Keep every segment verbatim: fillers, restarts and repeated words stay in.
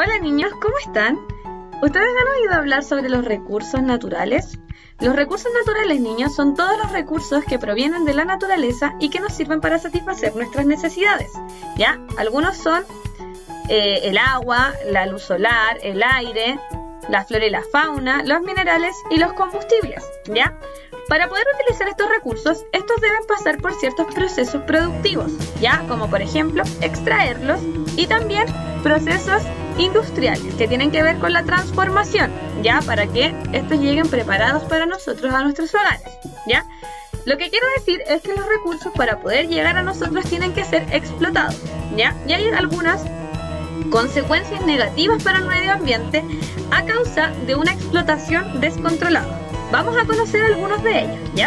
Hola niños, ¿cómo están? ¿Ustedes han oído hablar sobre los recursos naturales? Los recursos naturales, niños, son todos los recursos que provienen de la naturaleza y que nos sirven para satisfacer nuestras necesidades, ¿ya? Algunos son eh, el agua, la luz solar, el aire, la flora y la fauna, los minerales y los combustibles, ¿ya? Para poder utilizar estos recursos, estos deben pasar por ciertos procesos productivos, ¿ya? Como por ejemplo, extraerlos y también procesos industriales que tienen que ver con la transformación, ¿ya? Para que estos lleguen preparados para nosotros a nuestros hogares, ¿ya? Lo que quiero decir es que los recursos para poder llegar a nosotros tienen que ser explotados, ¿ya? Y hay algunas consecuencias negativas para el medio ambiente a causa de una explotación descontrolada. Vamos a conocer algunos de ellos, ¿ya?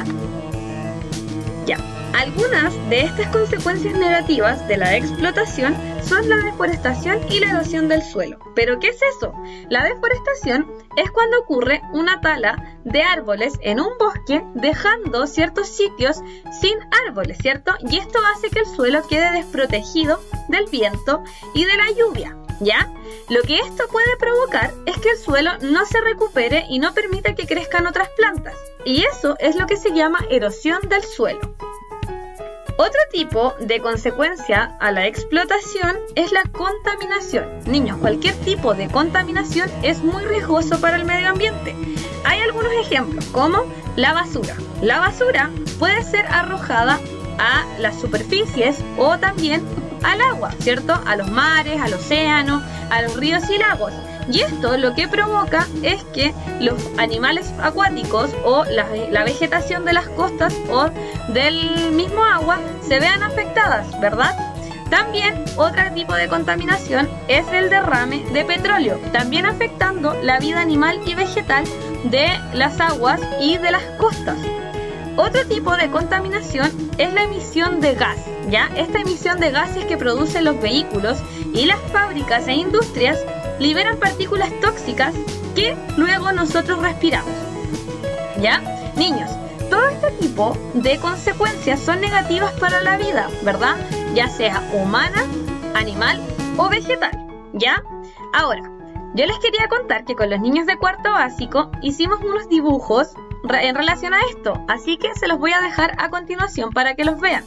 Ya. Algunas de estas consecuencias negativas de la explotación son la deforestación y la erosión del suelo. ¿Pero qué es eso? La deforestación es cuando ocurre una tala de árboles en un bosque dejando ciertos sitios sin árboles, ¿cierto? Y esto hace que el suelo quede desprotegido del viento y de la lluvia, ¿ya? Lo que esto puede provocar es que el suelo no se recupere y no permita que crezcan otras plantas. Y eso es lo que se llama erosión del suelo. Otro tipo de consecuencia a la explotación es la contaminación. Niños, cualquier tipo de contaminación es muy riesgoso para el medio ambiente. Hay algunos ejemplos, como la basura. La basura puede ser arrojada a las superficies o también al agua, ¿cierto? A los mares, al océano, a los ríos y lagos. Y esto lo que provoca es que los animales acuáticos o la, la vegetación de las costas o del mismo agua se vean afectadas, ¿verdad? También otro tipo de contaminación es el derrame de petróleo, también afectando la vida animal y vegetal de las aguas y de las costas. Otro tipo de contaminación es la emisión de gas, ¿ya? Esta emisión de gases que producen los vehículos y las fábricas e industrias liberan partículas tóxicas que luego nosotros respiramos, ¿ya? Niños, todo este tipo de consecuencias son negativas para la vida, ¿verdad? Ya sea humana, animal o vegetal, ¿ya? Ahora, yo les quería contar que con los niños de cuarto básico hicimos unos dibujos en relación a esto, así que se los voy a dejar a continuación para que los vean.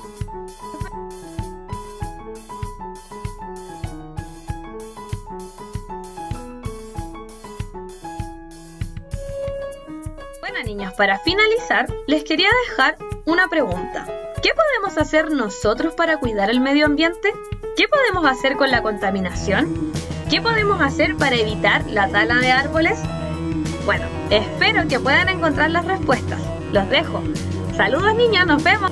Bueno niños, para finalizar, les quería dejar una pregunta. ¿Qué podemos hacer nosotros para cuidar el medio ambiente? ¿Qué podemos hacer con la contaminación? ¿Qué podemos hacer para evitar la tala de árboles? Bueno, espero que puedan encontrar las respuestas. Los dejo. Saludos niños, nos vemos.